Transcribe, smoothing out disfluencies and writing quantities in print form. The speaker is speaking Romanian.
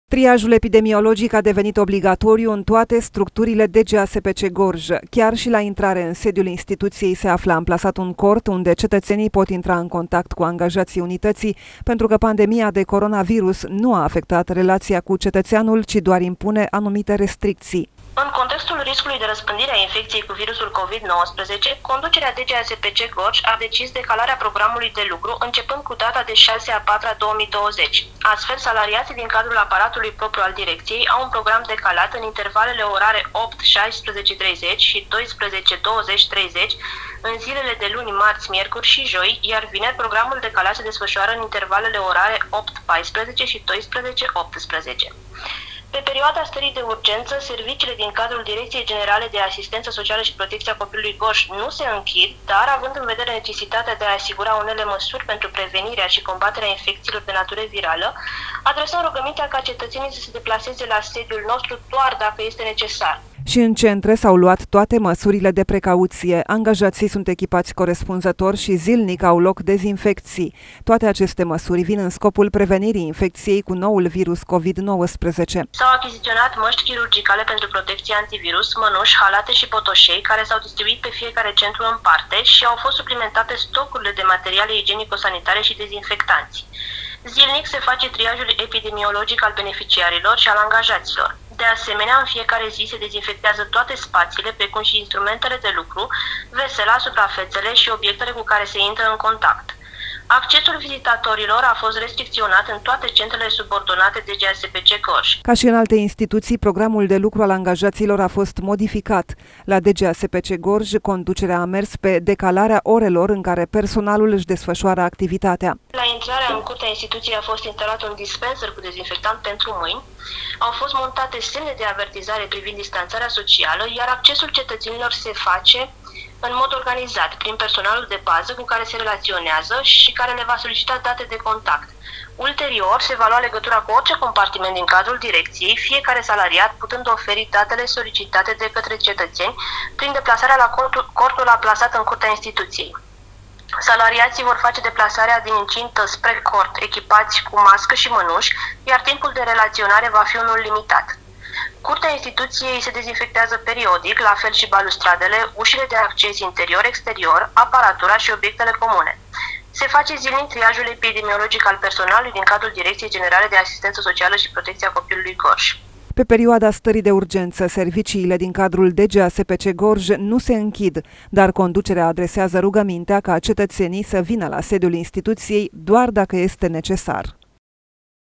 Triajul epidemiologic a devenit obligatoriu în toate structurile DGASPC Gorj. Chiar și la intrare în sediul instituției se află amplasat un cort unde cetățenii pot intra în contact cu angajații unității, pentru că pandemia de coronavirus nu a afectat relația cu cetățeanul, ci doar impune anumite restricții. În contextul riscului de răspândire a infecției cu virusul COVID-19, conducerea DGASPC Gorj a decis decalarea programului de lucru începând cu data de 6/4/2020. Astfel, salariații din cadrul aparatului propriu al direcției au un program decalat în intervalele orare 8-16:30 și 12-20:30 în zilele de luni, marți, miercuri și joi, iar vineri programul decalat se desfășoară în intervalele orare 8-14 și 12-18. Pe perioada stării de urgență, serviciile din cadrul Direcției Generale de Asistență Socială și Protecția Copilului Gorj nu se închid, dar având în vedere necesitatea de a asigura unele măsuri pentru prevenirea și combaterea infecțiilor de natură virală, adresăm rugămintea ca cetățenii să se deplaseze la sediul nostru doar dacă este necesar. Și în centre s-au luat toate măsurile de precauție. Angajații sunt echipați corespunzător și zilnic au loc dezinfecții. Toate aceste măsuri vin în scopul prevenirii infecției cu noul virus COVID-19. S-au achiziționat măști chirurgicale pentru protecție antivirus, mănuși, halate și potoșei, care s-au distribuit pe fiecare centru în parte și au fost suplimentate stocurile de materiale igienico-sanitare și dezinfectanți. Zilnic se face triajul epidemiologic al beneficiarilor și al angajaților. De asemenea, în fiecare zi se dezinfectează toate spațiile, precum și instrumentele de lucru, vesela, suprafețele și obiectele cu care se intră în contact. Accesul vizitatorilor a fost restricționat în toate centrele subordonate DGASPC Gorj. Ca și în alte instituții, programul de lucru al angajaților a fost modificat. La DGASPC Gorj, conducerea a mers pe decalarea orelor în care personalul își desfășoară activitatea. La intrarea în curtea instituției a fost instalat un dispenser cu dezinfectant pentru mâini, au fost montate semne de avertizare privind distanțarea socială, iar accesul cetățenilor se face în mod organizat, prin personalul de bază cu care se relaționează și care le va solicita date de contact. Ulterior, se va lua legătura cu orice compartiment din cadrul direcției, fiecare salariat putând oferi datele solicitate de către cetățeni prin deplasarea la cortul aplasat în curtea instituției. Salariații vor face deplasarea din incintă spre cort, echipați cu mască și mănuși, iar timpul de relaționare va fi unul limitat. Curtea instituției se dezinfectează periodic, la fel și balustradele, ușile de acces interior-exterior, aparatura și obiectele comune. Se face zilnic triajul epidemiologic al personalului din cadrul Direcției Generale de Asistență Socială și Protecția Copilului Gorj. Pe perioada stării de urgență, serviciile din cadrul DGASPC Gorj nu se închid, dar conducerea adresează rugămintea ca cetățenii să vină la sediul instituției doar dacă este necesar.